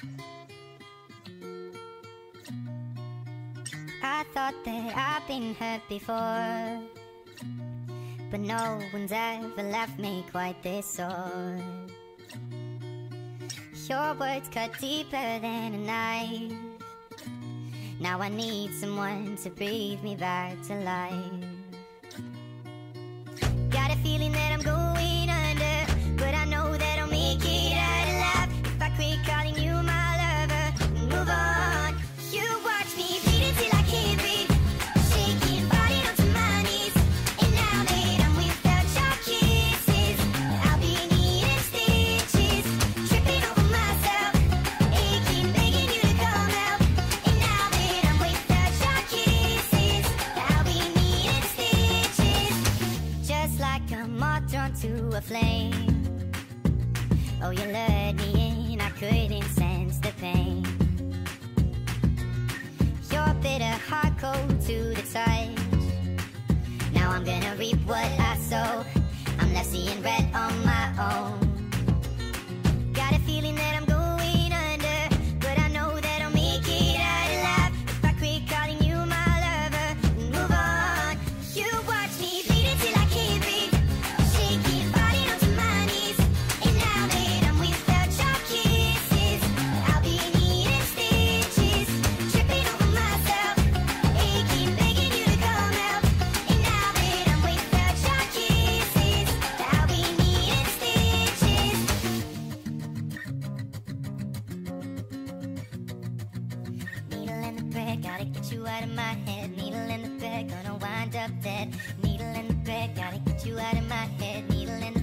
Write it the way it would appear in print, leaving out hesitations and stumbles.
I thought that I've been hurt before, but no one's ever left me quite this sore. Your words cut deeper than a knife. Now I need someone to breathe me back to life. Got a feeling that I'm going under, but I know that I'll make it out alive if I quit calling you my lover and move on. You watch me bleed until I can't breathe, shaking, falling onto my knees. And now that I'm without your kisses, I'll be needing stitches, tripping over myself, aching, begging you to come help. And now that I'm without your kisses, I'll be needing stitches, just like a moth drawn to a flame. Oh, you lured me in, I couldn't sense the pain. Your bitter heart cold to the touch. Now I'm gonna reap what I sow. I'm left seeing red on my own. Got a feeling that I'm going under, but I know that I'll make it out alive if I quit calling you my lover and move on. You watch me bleed until I can't breathe, shaking, falling onto my knees. And now that I'm without your kisses, I'll be needing stitches, tripping over myself, aching, begging you to come help. And now that I'm without your kisses, I'll be needing stitches. Needle in the thread, gotta get you out of my head. Needle in the thread, gonna wind up dead. Needle in the thread, gotta get you out of my head. Needle in the